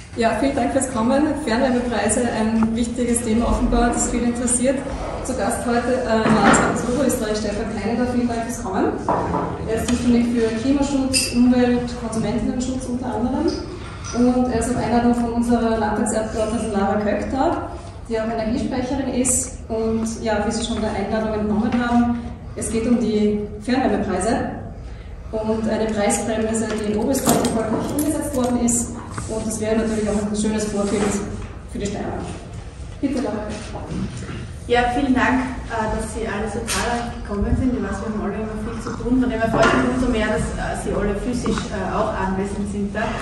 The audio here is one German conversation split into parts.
Ja, vielen Dank fürs Kommen. Fernwärmepreise, ein wichtiges Thema offenbar, das viel interessiert. Zu Gast heute Landesrat Oberösterreich, Stefan Kleineder. Vielen Dank fürs Kommen. Er ist zuständig für Klimaschutz, Umwelt, Konsumentinnenschutz unter anderem. Und er ist auf Einladung von unserer Landtagsabgeordneten Lara Köck da, die auch Energiesprecherin ist. Und ja, wie Sie schon der Einladung entnommen haben, es geht um die Fernwärmepreise und eine Preisbremse, die in Oberösterreich erfolgreich umgesetzt worden ist. Und das wäre natürlich auch ein schönes Vorbild für die Steiermark. Bitte, Lara Köck. Ja, vielen Dank, dass Sie alle so zahlreich gekommen sind. Ich weiß, wir haben alle immer viel zu tun, von dem her freut mich umso mehr, dass Sie alle physisch auch anwesend sind da.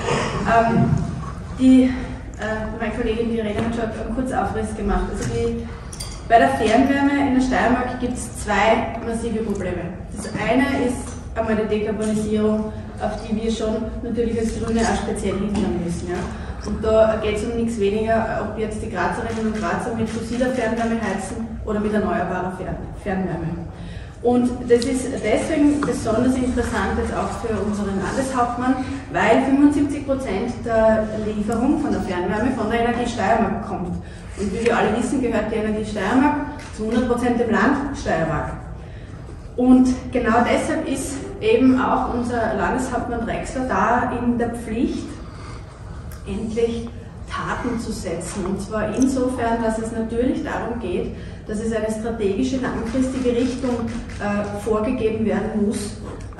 Meine Kollegin, die Reda, hat schon einen Kurzaufriss gemacht. Also bei der Fernwärme in der Steiermark gibt es zwei massive Probleme. Das eine ist einmal die Dekarbonisierung, auf die wir schon natürlich als Grüne auch speziell hindern müssen. Ja. Und da geht es um nichts weniger, ob jetzt die Grazerinnen und Grazer mit fossiler Fernwärme heizen oder mit erneuerbarer Fernwärme. Und das ist deswegen besonders interessant jetzt auch für unseren Landeshauptmann, weil 75% der Lieferung von der Fernwärme von der Energie Steiermark kommt. Und wie wir alle wissen, gehört die Energie Steiermark zu 100% dem Land Steiermark. Und genau deshalb ist eben auch unser Landeshauptmann Drechsler da in der Pflicht, endlich Taten zu setzen. Und zwar insofern, dass es natürlich darum geht, dass es eine strategische, langfristige Richtung vorgegeben werden muss.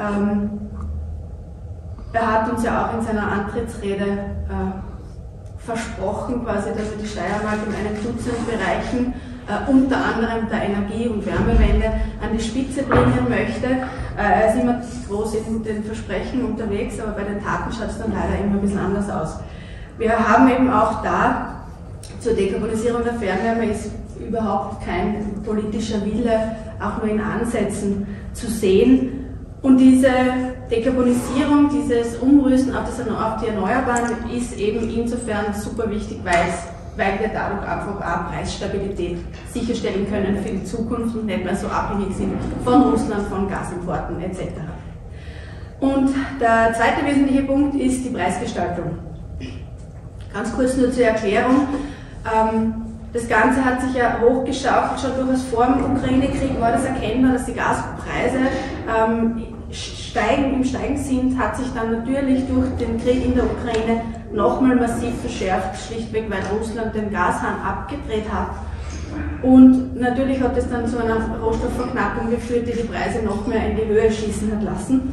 Er hat uns ja auch in seiner Antrittsrede versprochen, quasi, dass er die Steiermark in einem Dutzend Bereichen, unter anderem der Energie- und Wärmewende, an die Spitze bringen möchte. Er ist immer groß in den Versprechen unterwegs, aber bei den Taten schaut es dann leider immer ein bisschen anders aus. Wir haben eben auch da zur Dekarbonisierung der Fernwärme ist überhaupt kein politischer Wille, auch nur in Ansätzen zu sehen. Und diese Dekarbonisierung, dieses Umrüsten auf die Erneuerbaren ist eben insofern super wichtig, weil wir dadurch einfach auch Preisstabilität sicherstellen können für die Zukunft und nicht mehr so abhängig sind von Russland, von Gasimporten etc. Und der zweite wesentliche Punkt ist die Preisgestaltung. Ganz kurz nur zur Erklärung. Das Ganze hat sich ja hochgeschaukelt, schon durchaus vor dem Ukraine-Krieg war das erkennbar, dass die Gaspreise im Steigen sind, hat sich dann natürlich durch den Krieg in der Ukraine nochmal massiv verschärft, schlichtweg weil Russland den Gashahn abgedreht hat. Und natürlich hat es dann zu einer Rohstoffverknappung geführt, die die Preise noch mehr in die Höhe schießen hat lassen.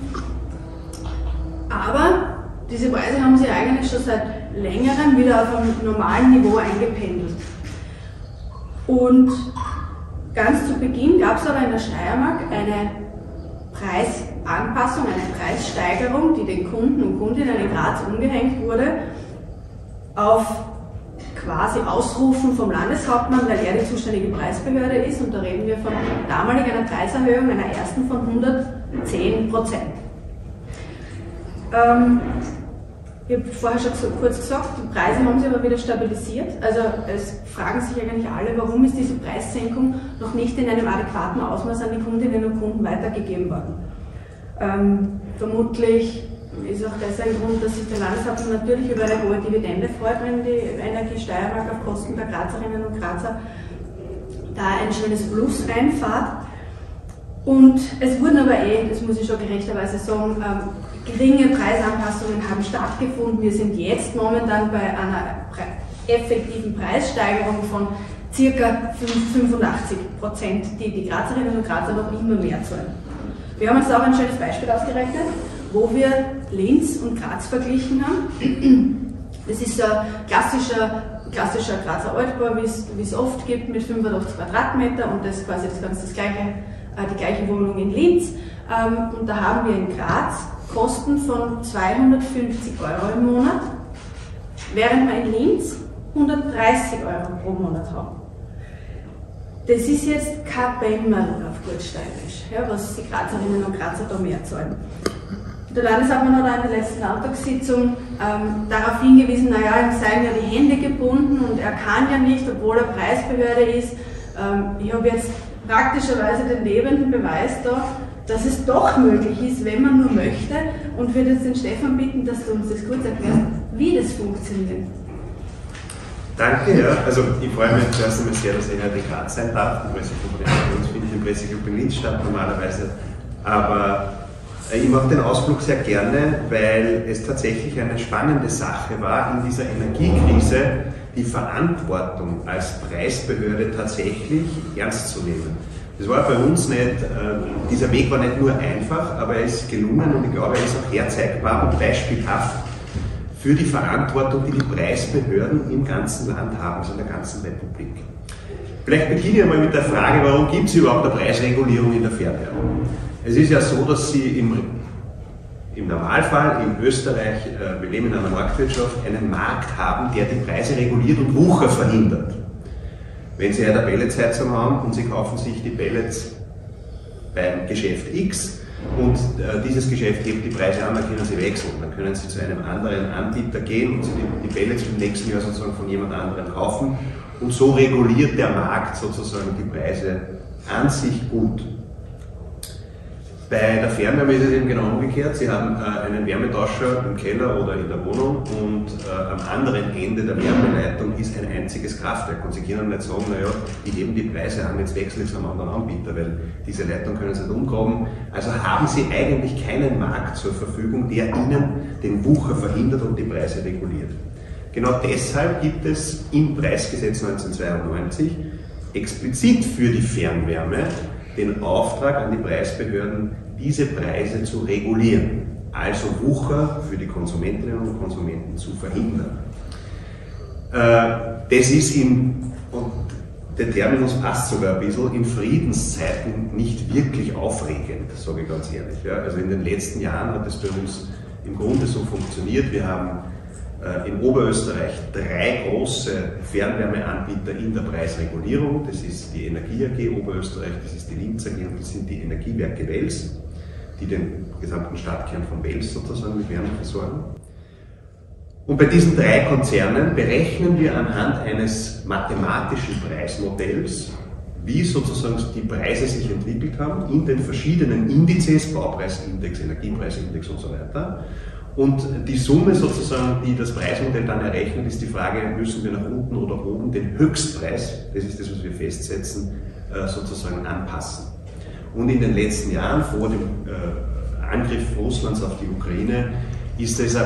Aber diese Preise haben sich eigentlich schon seit längerem wieder auf einem normalen Niveau eingependelt. Und ganz zu Beginn gab es aber in der Steiermark eine Preisanpassung, eine Preissteigerung, die den Kunden und Kundinnen in Graz umgehängt wurde, auf quasi Ausrufen vom Landeshauptmann, weil er die zuständige Preisbehörde ist. Und da reden wir von damalig einer Preiserhöhung, einer ersten von 110%. Ich habe vorher schon kurz gesagt, die Preise haben sich aber wieder stabilisiert. Also es fragen sich eigentlich alle, warum ist diese Preissenkung noch nicht in einem adäquaten Ausmaß an die Kundinnen und Kunden weitergegeben worden. Vermutlich ist auch das ein Grund, dass sich der Landeshauptmann natürlich über eine hohe Dividende freut, wenn die Energie Steiermark auf Kosten der Grazerinnen und Grazer da ein schönes Plus reinfahrt. Und es wurden aber das muss ich schon gerechterweise sagen, geringe Preisanpassungen haben stattgefunden. Wir sind jetzt momentan bei einer effektiven Preissteigerung von ca. 85%, die die Grazerinnen und Grazer noch immer mehr zahlen. Wir haben uns auch ein schönes Beispiel ausgerechnet, wo wir Linz und Graz verglichen haben. Das ist ein klassischer Grazer Altbau, wie es oft gibt, mit 85 Quadratmeter und das quasi die gleiche Wohnung in Linz. Und da haben wir in Graz Kosten von 250 € im Monat, während wir in Linz 130 € pro Monat haben. Das ist jetzt kein Bämmerl auf gut steirisch, ja, was die Grazerinnen und Grazer da mehr zahlen. Der Landeshauptmann hat auch in der letzten Landtagssitzung darauf hingewiesen, naja, ihm seien ja die Hände gebunden und er kann ja nicht, obwohl er Preisbehörde ist. Ich habe jetzt praktischerweise den lebenden Beweis da, dass es doch möglich ist, wenn man nur möchte, und würde jetzt den Stefan bitten, dass du uns das kurz erklärst, wie das funktioniert. Danke, ja. Also ich freue mich zuerst einmal sehr, dass ich heute in Graz sein darf. Die Pressekonferenz bei uns findet im Presseclub in Linz statt normalerweise. Aber ich mache den Ausflug sehr gerne, weil es tatsächlich eine spannende Sache war, in dieser Energiekrise die Verantwortung als Preisbehörde tatsächlich ernst zu nehmen. Das war bei uns nicht, dieser Weg war nicht nur einfach, aber er ist gelungen und ich glaube, er ist auch herzeigbar und beispielhaft für die Verantwortung, die die Preisbehörden im ganzen Land haben, also in der ganzen Republik. Vielleicht beginne ich einmal mit der Frage, warum gibt es überhaupt eine Preisregulierung in der Fernwärme? Es ist ja so, dass Sie im Normalfall in Österreich, wir leben in einer Marktwirtschaft, einen Markt haben, der die Preise reguliert und Wucher verhindert. Wenn Sie eine Pelletsheizung haben und Sie kaufen sich die Pellets beim Geschäft X und dieses Geschäft hebt die Preise an, dann können Sie wechseln. Dann können Sie zu einem anderen Anbieter gehen und Sie die Pellets im nächsten Jahr sozusagen von jemand anderem kaufen. Und so reguliert der Markt sozusagen die Preise an sich gut. Bei der Fernwärme ist es eben genau umgekehrt. Sie haben einen Wärmetauscher im Keller oder in der Wohnung und am anderen Ende der Wärmeleitung ist ein einziges Kraftwerk. Und Sie können nicht sagen, naja, die heben die Preise an, jetzt wechsle ich zu einem anderen Anbieter, weil diese Leitung können Sie nicht umgraben. Also haben Sie eigentlich keinen Markt zur Verfügung, der Ihnen den Wucher verhindert und die Preise reguliert. Genau deshalb gibt es im Preisgesetz 1992 explizit für die Fernwärme den Auftrag an die Preisbehörden, diese Preise zu regulieren, also Wucher für die Konsumentinnen und Konsumenten zu verhindern. Das ist und der Terminus passt sogar ein bisschen, in Friedenszeiten nicht wirklich aufregend, sage ich ganz ehrlich. Ja, also in den letzten Jahren hat es bei uns im Grunde so funktioniert. Wir haben in Oberösterreich 3 große Fernwärmeanbieter in der Preisregulierung. Das ist die Energie AG Oberösterreich, das ist die Linz AG und das sind die Energiewerke Wels, die den gesamten Stadtkern von Wels sozusagen mit Wärme versorgen. Und bei diesen 3 Konzernen berechnen wir anhand eines mathematischen Preismodells, wie sozusagen die Preise sich entwickelt haben in den verschiedenen Indizes, Baupreisindex, Energiepreisindex und so weiter. Und die Summe sozusagen, die das Preismodell dann errechnet, ist die Frage, müssen wir nach unten oder oben den Höchstpreis, das ist das, was wir festsetzen, sozusagen anpassen. Und in den letzten Jahren, vor dem Angriff Russlands auf die Ukraine, ist es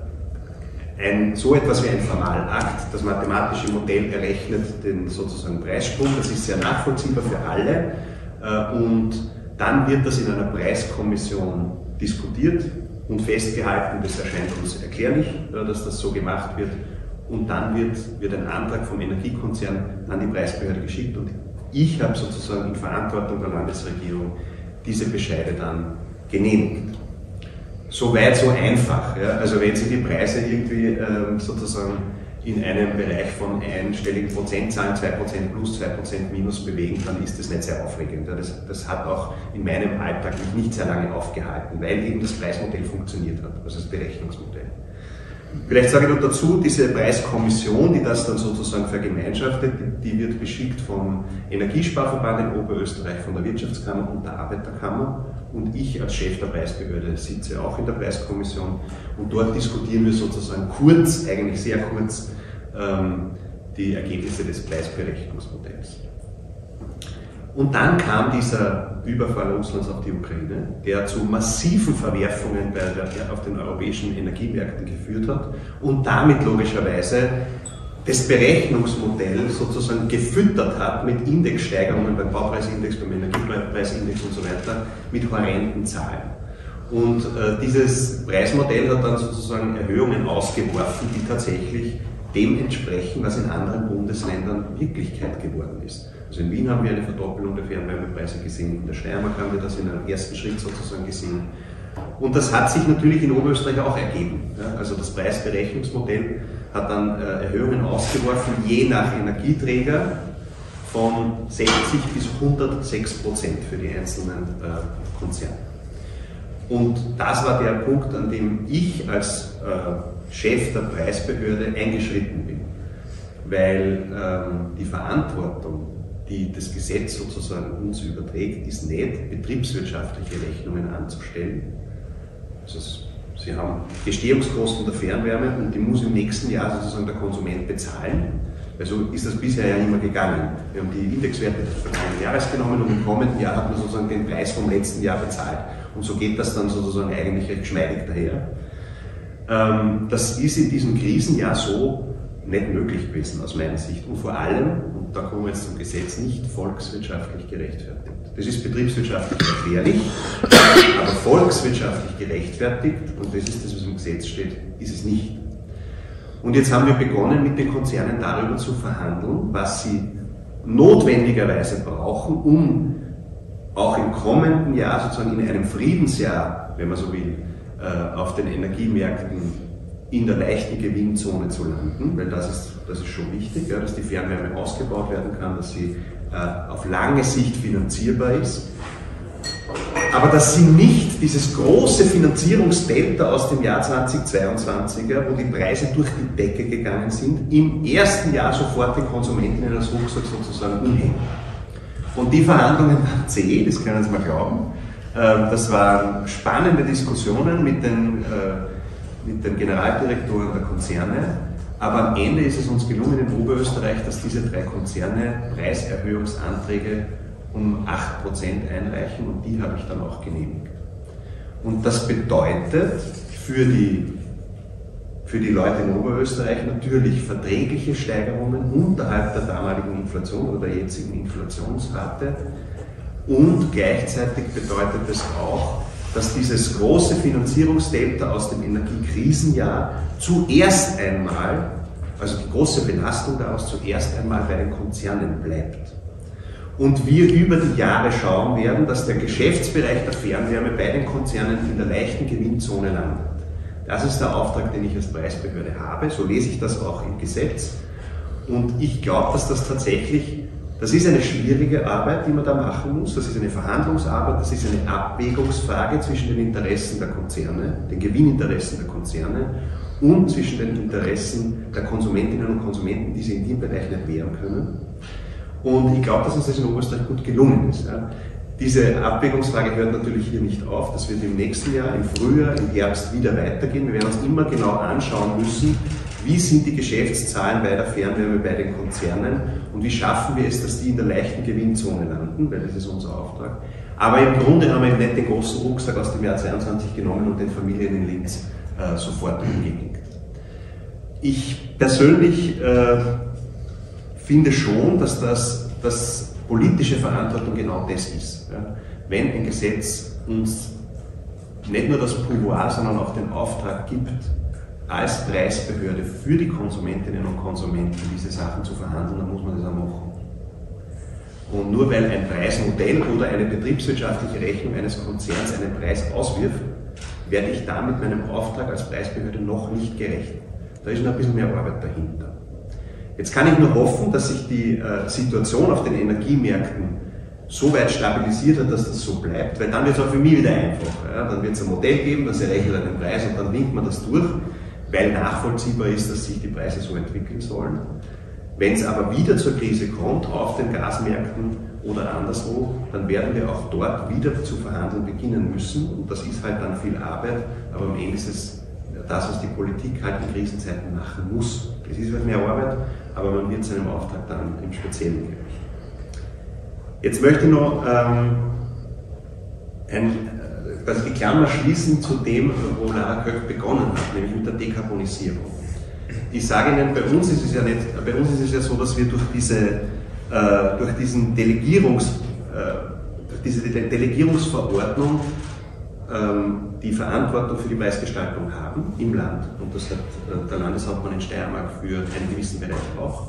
so etwas wie ein Formalakt. Das mathematische Modell errechnet den sozusagen Preissprung, das ist sehr nachvollziehbar für alle. Und dann wird das in einer Preiskommission diskutiert und festgehalten, das erscheint uns erklärlich, dass das so gemacht wird. Und dann wird ein Antrag vom Energiekonzern an die Preisbehörde geschickt und ich habe sozusagen in Verantwortung der Landesregierung diese Bescheide dann genehmigt. Soweit so einfach. Ja? Also wenn Sie die Preise irgendwie sozusagen in einem Bereich von einstelligen Prozentzahlen, 2% plus, 2% minus bewegen, dann ist das nicht sehr aufregend. Das hat auch in meinem Alltag mich nicht sehr lange aufgehalten, weil eben das Preismodell funktioniert hat, also das Berechnungsmodell. Vielleicht sage ich noch dazu, diese Preiskommission, die das dann sozusagen vergemeinschaftet, die wird beschickt vom Energiesparverband in Oberösterreich, von der Wirtschaftskammer und der Arbeiterkammer. Und ich als Chef der Preisbehörde sitze auch in der Preiskommission und dort diskutieren wir sozusagen kurz, eigentlich sehr kurz, die Ergebnisse des Preisberechnungsmodells. Und dann kam dieser Überfall Russlands auf die Ukraine, der zu massiven Verwerfungen auf den europäischen Energiemärkten geführt hat und damit logischerweise das Berechnungsmodell sozusagen gefüttert hat mit Indexsteigerungen beim Baupreisindex, beim Energiepreisindex und so weiter, mit horrenden Zahlen. Und dieses Preismodell hat dann sozusagen Erhöhungen ausgeworfen, die tatsächlich dem entsprechen, was in anderen Bundesländern Wirklichkeit geworden ist. Also in Wien haben wir eine Verdoppelung der Fernwärmepreise gesehen, in der Steiermark haben wir das in einem ersten Schritt sozusagen gesehen. Und das hat sich natürlich in Oberösterreich auch ergeben. Ja, also das Preisberechnungsmodell hat dann Erhöhungen ausgeworfen, je nach Energieträger von 60 bis 106% für die einzelnen Konzerne. Und das war der Punkt, an dem ich als Chef der Preisbehörde eingeschritten bin, weil die Verantwortung, die das Gesetz sozusagen uns überträgt, ist nicht, betriebswirtschaftliche Rechnungen anzustellen. Also Sie haben Gestehungskosten der Fernwärme und die muss im nächsten Jahr sozusagen der Konsument bezahlen. Also ist das bisher ja immer gegangen. Wir haben die Indexwerte des vergangenen Jahres genommen und im kommenden Jahr hat man sozusagen den Preis vom letzten Jahr bezahlt. Und so geht das dann sozusagen eigentlich recht geschmeidig daher. Das ist in diesem Krisenjahr so nicht möglich gewesen aus meiner Sicht und vor allem, und da kommen wir jetzt zum Gesetz, nicht volkswirtschaftlich gerechtfertigt. Das ist betriebswirtschaftlich erklärlich, aber volkswirtschaftlich gerechtfertigt, und das ist das, was im Gesetz steht, ist es nicht. Und jetzt haben wir begonnen, mit den Konzernen darüber zu verhandeln, was sie notwendigerweise brauchen, um auch im kommenden Jahr, sozusagen in einem Friedensjahr, wenn man so will, auf den Energiemärkten in der leichten Gewinnzone zu landen, weil das ist schon wichtig, ja, dass die Fernwärme ausgebaut werden kann, dass sie auf lange Sicht finanzierbar ist, aber dass sie nicht dieses große Finanzierungsdelta aus dem Jahr 2022, ja, wo die Preise durch die Decke gegangen sind, im ersten Jahr sofort den Konsumenten in das Rucksack sozusagen umhängen. Und die Verhandlungen waren zäh, das können Sie mal glauben. Das waren spannende Diskussionen mit den Generaldirektoren der Konzerne, aber am Ende ist es uns gelungen in Oberösterreich, dass diese 3 Konzerne Preiserhöhungsanträge um 8% einreichen und die habe ich dann auch genehmigt. Und das bedeutet für die Leute in Oberösterreich natürlich verträgliche Steigerungen unterhalb der damaligen Inflation oder der jetzigen Inflationsrate. Und gleichzeitig bedeutet es auch, dass dieses große Finanzierungsdelta aus dem Energiekrisenjahr zuerst einmal, also die große Belastung daraus zuerst einmal bei den Konzernen bleibt. Und wir über die Jahre schauen werden, dass der Geschäftsbereich der Fernwärme bei den Konzernen in der leichten Gewinnzone landet. Das ist der Auftrag, den ich als Preisbehörde habe, so lese ich das auch im Gesetz. Und ich glaube, dass das ist eine schwierige Arbeit, die man da machen muss. Das ist eine Verhandlungsarbeit, das ist eine Abwägungsfrage zwischen den Interessen der Konzerne, den Gewinninteressen der Konzerne und zwischen den Interessen der Konsumentinnen und Konsumenten, die sie in dem Bereich nicht wehren können. Und ich glaube, dass uns das in Oberösterreich gut gelungen ist. Ja. Diese Abwägungsfrage hört natürlich hier nicht auf. Das wird im nächsten Jahr, im Frühjahr, im Herbst wieder weitergehen. Wir werden uns immer genau anschauen müssen, wie sind die Geschäftszahlen bei der Fernwärme, bei den Konzernen und wie schaffen wir es, dass die in der leichten Gewinnzone landen, weil das ist unser Auftrag. Aber im Grunde haben wir nicht den großen Rucksack aus dem Jahr 22 genommen und den Familien in Linz sofort umgelegt. Ich persönlich finde schon, dass politische Verantwortung genau das ist. Ja. Wenn ein Gesetz uns nicht nur das Pouvoir, sondern auch den Auftrag gibt, als Preisbehörde für die Konsumentinnen und Konsumenten diese Sachen zu verhandeln, dann muss man das auch machen. Und nur weil ein Preismodell oder eine betriebswirtschaftliche Rechnung eines Konzerns einen Preis auswirft, werde ich damit meinem Auftrag als Preisbehörde noch nicht gerecht. Da ist noch ein bisschen mehr Arbeit dahinter. Jetzt kann ich nur hoffen, dass sich die Situation auf den Energiemärkten so weit stabilisiert hat, dass das so bleibt, weil dann wird es auch für mich wieder einfacher. Ja? Dann wird es ein Modell geben, das errechnet einen Preis und dann winkt man das durch, weil nachvollziehbar ist, dass sich die Preise so entwickeln sollen. Wenn es aber wieder zur Krise kommt, auf den Gasmärkten oder anderswo, dann werden wir auch dort wieder zu verhandeln beginnen müssen. Und das ist halt dann viel Arbeit, aber am Ende ist es das, was die Politik halt in Krisenzeiten machen muss. Es ist halt mehr Arbeit, aber man wird seinem Auftrag dann im Speziellen gerecht. Jetzt möchte ich noch die Klammer schließen zu dem, wo Lara Köck begonnen hat, nämlich mit der Dekarbonisierung. Ich sage Ihnen, bei uns ist es ja so, dass wir durch diese Delegierungsverordnung die Verantwortung für die Preisgestaltung haben im Land, und das hat der Landeshauptmann in Steiermark für einen gewissen Bereich auch,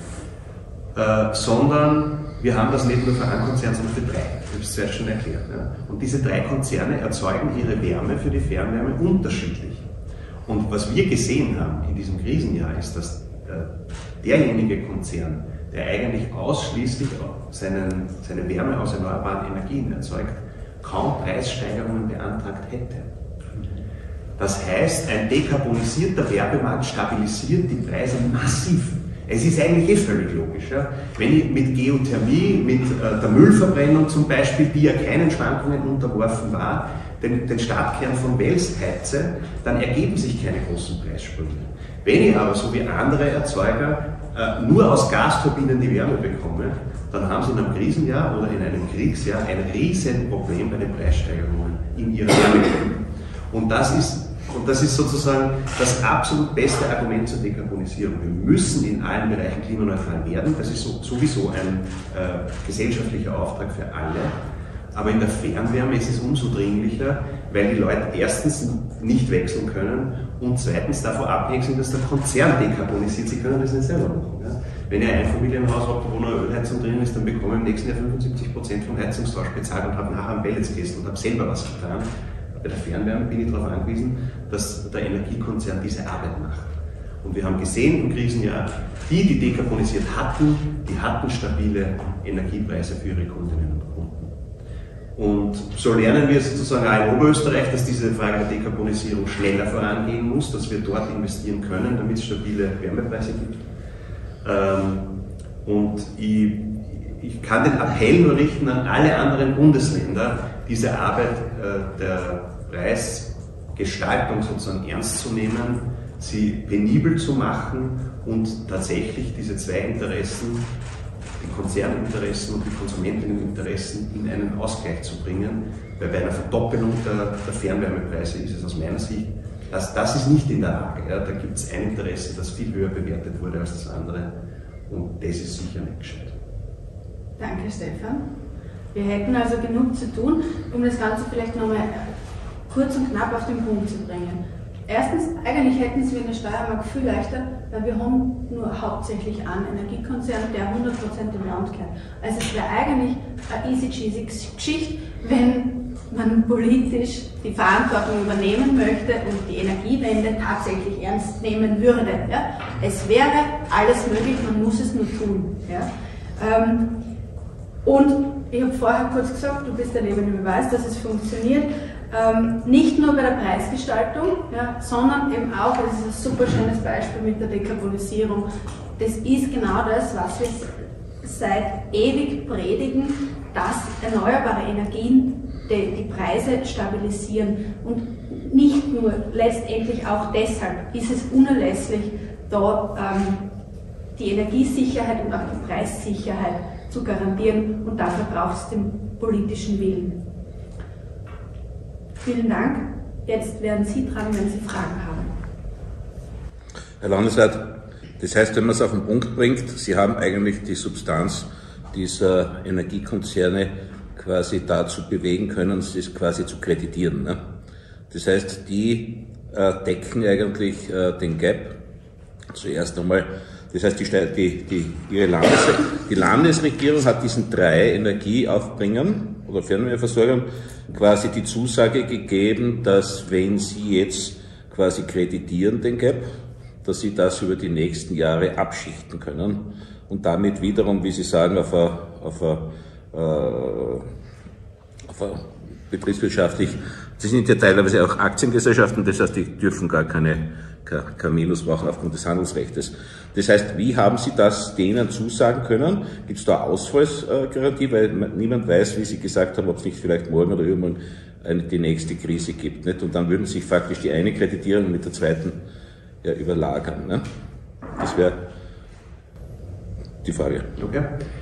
sondern wir haben das nicht nur für einen Konzern, sondern für 3. Ich habe es zuerst schon erklärt. Ja. Und diese 3 Konzerne erzeugen ihre Wärme für die Fernwärme unterschiedlich. Und was wir gesehen haben in diesem Krisenjahr ist, dass derjenige Konzern, der eigentlich ausschließlich seine Wärme aus erneuerbaren Energien erzeugt, kaum Preissteigerungen beantragt hätte. Das heißt, ein dekarbonisierter Werbemarkt stabilisiert die Preise massiv. Es ist eigentlich völlig logisch. Ja? Wenn ich mit Geothermie, mit der Müllverbrennung zum Beispiel, die ja keinen Schwankungen unterworfen war, den Stadtkern von Wels heize, dann ergeben sich keine großen Preissprünge. Wenn ich aber, so wie andere Erzeuger, nur aus Gasturbinen die Wärme bekomme, dann haben sie in einem Krisenjahr oder in einem Kriegsjahr ein riesen Problem bei den Preissteigerungen in ihrer Wärmekette. Und das ist sozusagen das absolut beste Argument zur Dekarbonisierung. Wir müssen in allen Bereichen klimaneutral werden. Das ist sowieso ein gesellschaftlicher Auftrag für alle. Aber in der Fernwärme ist es umso dringlicher, weil die Leute erstens nicht wechseln können und zweitens davon abhängig sind, dass der Konzern dekarbonisiert. Sie können das nicht selber machen. Ja? Wenn ihr ein Einfamilienhaus habt, wo eine Ölheizung drin ist, dann bekomme ich im nächsten Jahr 75% vom Heizungstausch bezahlt und habe nachher am Pellets gegessen und habe selber was getan. Bei der Fernwärme bin ich darauf angewiesen, dass der Energiekonzern diese Arbeit macht. Und wir haben gesehen im Krisenjahr, die dekarbonisiert hatten, die hatten stabile Energiepreise für ihre Kundinnen und Kunden. Und so lernen wir sozusagen auch in Oberösterreich, dass diese Frage der Dekarbonisierung schneller vorangehen muss, dass wir dort investieren können, damit es stabile Wärmepreise gibt. Und ich kann den Appell nur richten an alle anderen Bundesländer, diese Arbeit der Preisgestaltung sozusagen ernst zu nehmen, sie penibel zu machen und tatsächlich diese zwei Interessen, die Konzerninteressen und die Konsumentinneninteressen, in einen Ausgleich zu bringen, weil bei einer Verdoppelung der Fernwärmepreise ist es aus meiner Sicht, das ist nicht in der Lage. Ja. Da gibt es ein Interesse, das viel höher bewertet wurde als das andere und das ist sicher nicht gescheit. Danke, Stefan. Wir hätten also genug zu tun, um das Ganze vielleicht nochmal kurz und knapp auf den Punkt zu bringen. Erstens, eigentlich hätten Sie in der Steiermark viel leichter, weil wir haben nur hauptsächlich einen Energiekonzern, der 100% im Land kennt. Also es wäre eigentlich eine easy-cheesy Geschichte, wenn man politisch die Verantwortung übernehmen möchte und die Energiewende tatsächlich ernst nehmen würde. Ja? Es wäre alles möglich, man muss es nur tun. Ja? Und ich habe vorher kurz gesagt, du bist der lebende Beweis, dass es funktioniert. Nicht nur bei der Preisgestaltung, ja, sondern eben auch, das ist ein super schönes Beispiel mit der Dekarbonisierung. Das ist genau das, was wir seit ewig predigen, dass erneuerbare Energien die Preise stabilisieren. Und nicht nur, letztendlich auch deshalb ist es unerlässlich, da die Energiesicherheit und auch die Preissicherheit zu garantieren, und dafür braucht es den politischen Willen. Vielen Dank. Jetzt werden Sie dran, wenn Sie Fragen haben. Herr Landesrat, das heißt, wenn man es auf den Punkt bringt, Sie haben eigentlich die Substanz dieser Energiekonzerne quasi dazu bewegen können, es quasi zu kreditieren. Ne? Das heißt, die decken eigentlich den Gap zuerst einmal. Das heißt, die Landesregierung hat diesen 3 Energieaufbringern oder Fernwärmeversorgern quasi die Zusage gegeben, dass wenn sie jetzt quasi kreditieren den Gap, dass sie das über die nächsten Jahre abschichten können und damit wiederum, wie Sie sagen, auf betriebswirtschaftlich, das sind ja teilweise auch Aktiengesellschaften, das heißt, die dürfen gar kein Minus machen aufgrund des Handelsrechts. Das heißt, wie haben Sie das denen zusagen können? Gibt es da eine Ausfallsgarantie? Weil niemand weiß, wie Sie gesagt haben, ob es nicht vielleicht morgen oder irgendwann die nächste Krise gibt. Nicht? Und dann würden sich faktisch die eine Kreditierung mit der zweiten ja, überlagern. Ne? Das wäre die Frage. Okay.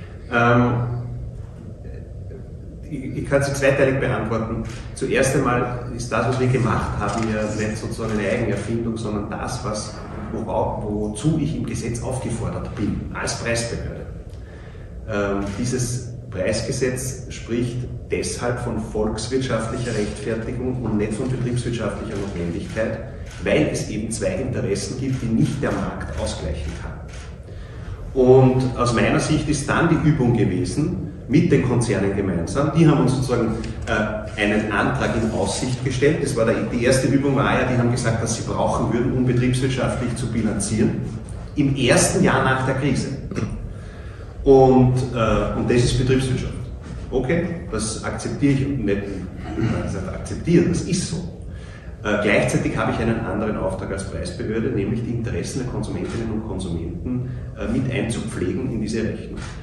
Ich kann sie zweiteilig beantworten. Zuerst einmal ist das, was wir gemacht haben, ja nicht sozusagen eine Eigenerfindung, sondern das, wozu ich im Gesetz aufgefordert bin, als Preisbehörde. Dieses Preisgesetz spricht deshalb von volkswirtschaftlicher Rechtfertigung und nicht von betriebswirtschaftlicher Notwendigkeit, weil es eben 2 Interessen gibt, die nicht der Markt ausgleichen kann. Und aus meiner Sicht ist dann die Übung gewesen, mit den Konzernen gemeinsam, die haben uns sozusagen einen Antrag in Aussicht gestellt. Das war die erste Übung, war ja, die haben gesagt, dass sie brauchen würden, um betriebswirtschaftlich zu bilanzieren, im ersten Jahr nach der Krise. Und das ist Betriebswirtschaft. Okay, das akzeptiere ich nicht, akzeptieren, das ist so. Gleichzeitig habe ich einen anderen Auftrag als Preisbehörde, nämlich die Interessen der Konsumentinnen und Konsumenten mit einzupflegen in diese Rechnung.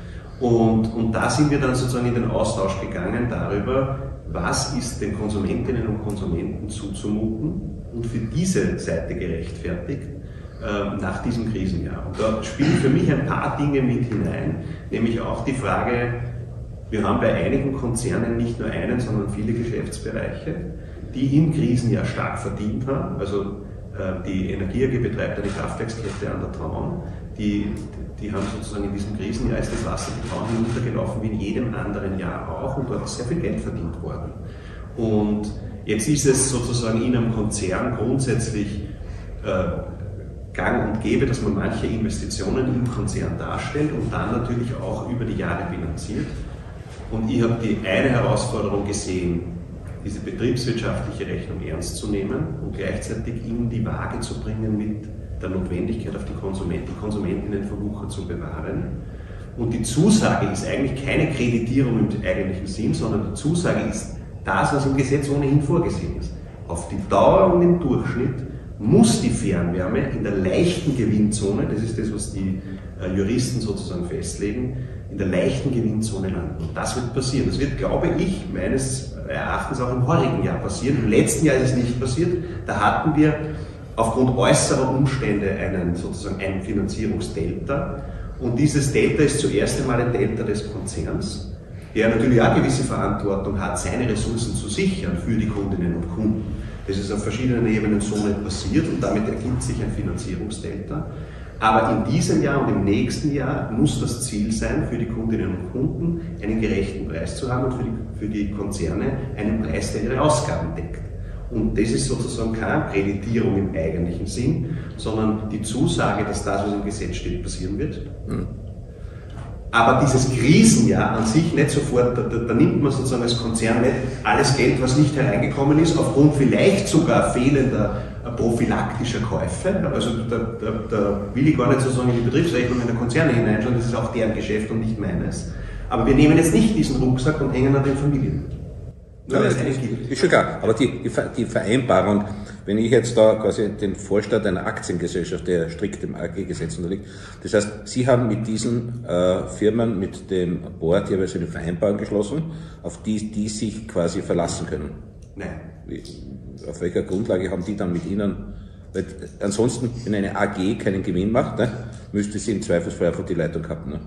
Und da sind wir dann sozusagen in den Austausch gegangen darüber, was ist den Konsumentinnen und Konsumenten zuzumuten und für diese Seite gerechtfertigt nach diesem Krisenjahr. Und da spielen für mich ein paar Dinge mit hinein, nämlich auch die Frage, wir haben bei einigen Konzernen nicht nur einen, sondern viele Geschäftsbereiche, die im Krisenjahr stark verdient haben. Also die Energie AG betreibt eine Kraftwerkskette an der Traun, die haben sozusagen in diesem Krisenjahr ist das Wasser die Traun hinuntergelaufen wie in jedem anderen Jahr auch und dort ist sehr viel Geld verdient worden. Und jetzt ist es sozusagen in einem Konzern grundsätzlich gang und gäbe, dass man manche Investitionen im Konzern darstellt und dann natürlich auch über die Jahre bilanziert. Und ich habe die eine Herausforderung gesehen, diese betriebswirtschaftliche Rechnung ernst zu nehmen und gleichzeitig in die Waage zu bringen mit der Notwendigkeit, auf die Konsumentinnen vor Wucher zu bewahren. Und die Zusage ist eigentlich keine Kreditierung im eigentlichen Sinn, sondern die Zusage ist das, was im Gesetz ohnehin vorgesehen ist. Auf die Dauer und im Durchschnitt muss die Fernwärme in der leichten Gewinnzone, das ist das, was die Juristen sozusagen festlegen, in der leichten Gewinnzone landen. Und das wird passieren. Das wird, glaube ich, meines Erachtens auch im heurigen Jahr passieren. Im letzten Jahr ist es nicht passiert. Da hatten wir aufgrund äußerer Umstände sozusagen ein Finanzierungsdelta. Und dieses Delta ist zuerst einmal ein Delta des Konzerns, der natürlich auch gewisse Verantwortung hat, seine Ressourcen zu sichern für die Kundinnen und Kunden. Das ist auf verschiedenen Ebenen so nicht passiert und damit ergibt sich ein Finanzierungsdelta. Aber in diesem Jahr und im nächsten Jahr muss das Ziel sein, für die Kundinnen und Kunden einen gerechten Preis zu haben und für die Konzerne einen Preis, der ihre Ausgaben deckt. Und das ist sozusagen keine Kreditierung im eigentlichen Sinn, sondern die Zusage, dass das, was im Gesetz steht, passieren wird. Aber dieses Krisenjahr an sich nicht sofort, da nimmt man sozusagen als Konzern nicht alles Geld, was nicht hereingekommen ist, aufgrund vielleicht sogar fehlender prophylaktischer Käufe. Also da will ich gar nicht sozusagen in die Betriebsrechnungen der Konzerne hineinschauen, das ist auch deren Geschäft und nicht meines. Aber wir nehmen jetzt nicht diesen Rucksack und hängen an den Familien. Ja, ist schon klar, aber die Vereinbarung, wenn ich jetzt da quasi den Vorstand einer Aktiengesellschaft, der strikt dem AG-Gesetz unterliegt, das heißt, Sie haben mit diesen Firmen, mit dem Board jeweils eine Vereinbarung geschlossen, auf die sich quasi verlassen können? Nein. Auf welcher Grundlage haben die dann mit Ihnen? Weil ansonsten, wenn eine AG keinen Gewinn macht, ne, müsste sie im Zweifelsfall einfach die Leitung haben. Ne?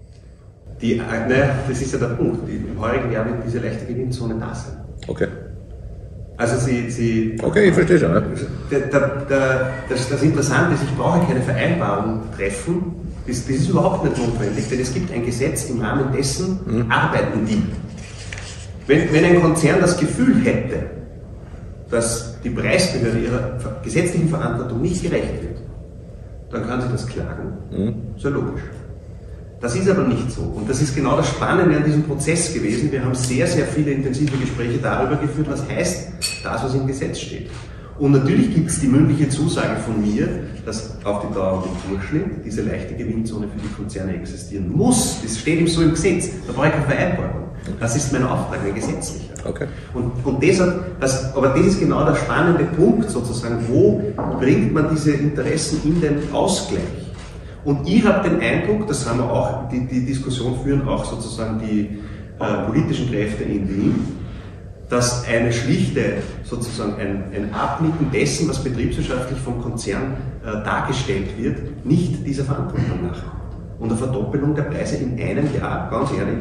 Das ist ja der Punkt. Im heurigen Jahr wird diese leichte Gewinnzone da sein. Okay. Also okay, ich verstehe schon. Ne? Das Interessante ist, ich brauche keine Vereinbarung treffen. Das ist überhaupt nicht notwendig, denn es gibt ein Gesetz, im Rahmen dessen arbeiten die. Wenn ein Konzern das Gefühl hätte, dass die Preisbehörde ihrer gesetzlichen Verantwortung nicht gerecht wird, dann kann sie das klagen. Ist ja logisch. Das ist aber nicht so. Und das ist genau das Spannende an diesem Prozess gewesen. Wir haben sehr, sehr viele intensive Gespräche darüber geführt, was heißt das, was im Gesetz steht. Und natürlich gibt es die mündliche Zusage von mir, dass auf die Dauer und im Durchschnitt diese leichte Gewinnzone für die Konzerne existieren muss. Das steht ihm so im Gesetz. Da brauche ich keine Vereinbarung. Das ist mein Auftrag, ein gesetzlicher. Okay. Und deshalb, aber das ist genau der spannende Punkt sozusagen, wo bringt man diese Interessen in den Ausgleich? Und ich habe den Eindruck, das haben wir auch, die Diskussion führen auch sozusagen die politischen Kräfte in Wien, dass eine schlichte, sozusagen ein Abnicken dessen, was betriebswirtschaftlich vom Konzern dargestellt wird, nicht dieser Verantwortung nachkommt. Und eine Verdoppelung der Preise in einem Jahr, ganz ehrlich,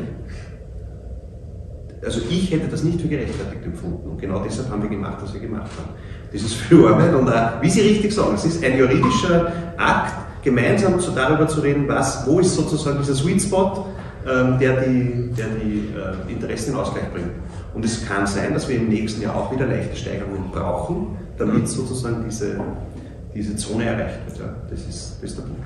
also ich hätte das nicht für gerechtfertigt empfunden. Und genau deshalb haben wir gemacht, was wir gemacht haben. Das ist viel Arbeit und wie Sie richtig sagen, es ist ein juridischer Akt, gemeinsam darüber zu reden, wo ist sozusagen dieser Sweet Spot, der die Interessen in Ausgleich bringt. Und es kann sein, dass wir im nächsten Jahr auch wieder leichte Steigerungen brauchen, damit sozusagen diese Zone erreicht wird. Ja, das ist der Punkt.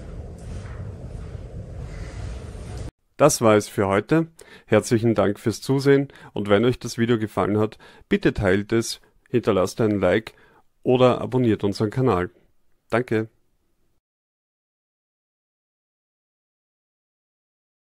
Das war es für heute. Herzlichen Dank fürs Zusehen und wenn euch das Video gefallen hat, bitte teilt es, hinterlasst einen Like oder abonniert unseren Kanal. Danke.